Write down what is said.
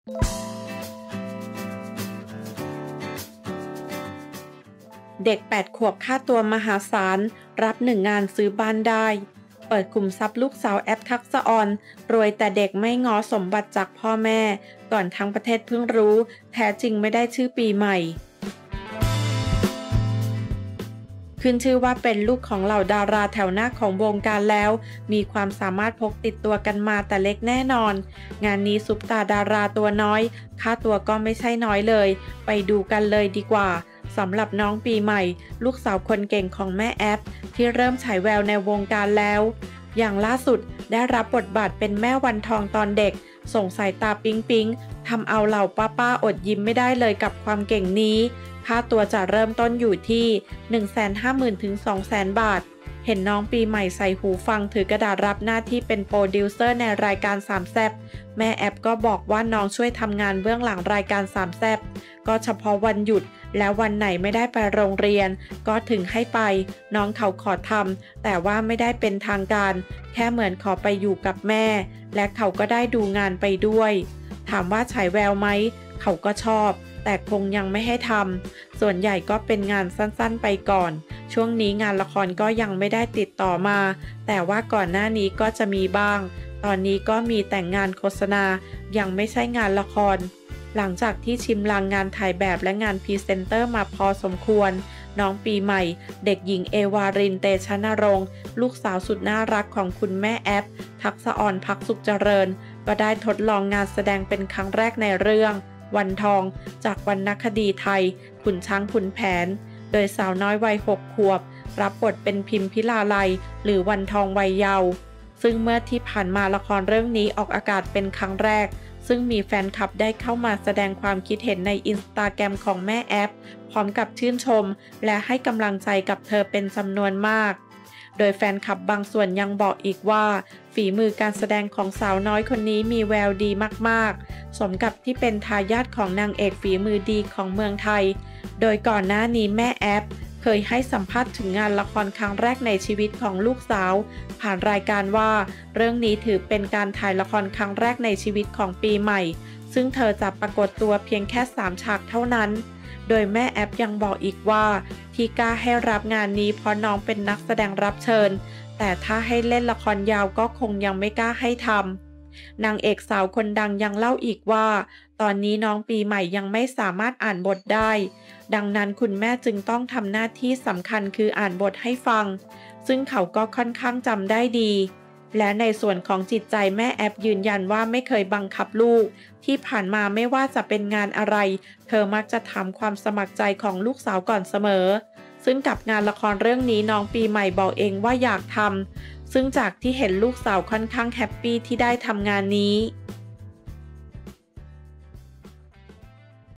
เด็ก8 ขวบค่าตัวมหาศาลรับ1 งานซื้อบ้านได้เปิดขุมทรัพย์ลูกสาวแอปทักษะออนรวยแต่เด็กไม่ง้อสมบัติจากพ่อแม่ก่อนทั้งประเทศเพิ่งรู้แท้จริงไม่ได้ชื่อปีใหม่ขึ้นชื่อว่าเป็นลูกของเหล่าดาราแถวหน้าของวงการแล้วมีความสามารถพกติดตัวกันมาแต่เล็กแน่นอนงานนี้ซุปตาดาราตัวน้อยค่าตัวก็ไม่ใช่น้อยเลยไปดูกันเลยดีกว่าสำหรับน้องปีใหม่ลูกสาวคนเก่งของแม่แอปที่เริ่มฉายแววในวงการแล้วอย่างล่าสุดได้รับบทบาทเป็นแม่วันทองตอนเด็กส่งสายตาปิ๊งปิ๊งทำเอาเหล่าป้าอดยิ้มไม่ได้เลยกับความเก่งนี้ค่าตัวจะเริ่มต้นอยู่ที่ 150,000 ถึง 200,000 บาทเห็นน้องปีใหม่ใส่หูฟังถือกระดาษรับหน้าที่เป็นโปรดิวเซอร์ในรายการสามแซ่บแม่แอปก็บอกว่าน้องช่วยทำงานเบื้องหลังรายการสามแซ่บก็เฉพาะวันหยุดแล้ววันไหนไม่ได้ไปโรงเรียนก็ถึงให้ไปน้องเขาขอทำแต่ว่าไม่ได้เป็นทางการแค่เหมือนขอไปอยู่กับแม่และเขาก็ได้ดูงานไปด้วยถามว่าฉายแววไหมเขาก็ชอบแต่คงยังไม่ให้ทำส่วนใหญ่ก็เป็นงานสั้นๆไปก่อนช่วงนี้งานละครก็ยังไม่ได้ติดต่อมาแต่ว่าก่อนหน้านี้ก็จะมีบ้างตอนนี้ก็มีแต่งงานโฆษณายังไม่ใช่งานละครหลังจากที่ชิมลางงานถ่ายแบบและงานพรีเซนเตอร์มาพอสมควรน้องปีใหม่เด็กหญิงเอวารินเตชะนรงค์ลูกสาวสุดน่ารักของคุณแม่แอปทักษะออนภักสุขเจริญก็ได้ทดลองงานแสดงเป็นครั้งแรกในเรื่องวันทองจากวรรณคดีไทยขุนช้างขุนแผนโดยสาวน้อยวัย6 ขวบรับบทเป็นพิมพิลาไลยหรือวันทองวัยเยาว์ซึ่งเมื่อที่ผ่านมาละครเรื่องนี้ออกอากาศเป็นครั้งแรกซึ่งมีแฟนคลับได้เข้ามาแสดงความคิดเห็นในอินสตาแกรมของแม่แอปพร้อมกับชื่นชมและให้กำลังใจกับเธอเป็นจำนวนมากโดยแฟนคลับบางส่วนยังบอกอีกว่าฝีมือการแสดงของสาวน้อยคนนี้มีแววดีมากๆสมกับที่เป็นทายาทของนางเอกฝีมือดีของเมืองไทยโดยก่อนหน้านี้แม่แอปเคยให้สัมภาษณ์ถึงงานละครครั้งแรกในชีวิตของลูกสาวผ่านรายการว่าเรื่องนี้ถือเป็นการถ่ายละครครั้งแรกในชีวิตของปีใหม่ซึ่งเธอจะปรากฏตัวเพียงแค่3 ฉากเท่านั้นโดยแม่แอปยังบอกอีกว่าที่กล้าให้รับงานนี้เพราะน้องเป็นนักแสดงรับเชิญแต่ถ้าให้เล่นละครยาวก็คงยังไม่กล้าให้ทำนางเอกสาวคนดังยังเล่าอีกว่าตอนนี้น้องปีใหม่ยังไม่สามารถอ่านบทได้ดังนั้นคุณแม่จึงต้องทำหน้าที่สำคัญคืออ่านบทให้ฟังซึ่งเขาก็ค่อนข้างจำได้ดีและในส่วนของจิตใจแม่แอปยืนยันว่าไม่เคยบังคับลูกที่ผ่านมาไม่ว่าจะเป็นงานอะไรเธอมักจะถามความสมัครใจของลูกสาวก่อนเสมอซึ่งกับงานละครเรื่องนี้น้องปีใหม่บอกเองว่าอยากทำซึ่งจากที่เห็นลูกสาวค่อนข้างแฮปปี้ที่ได้ทำงานนี้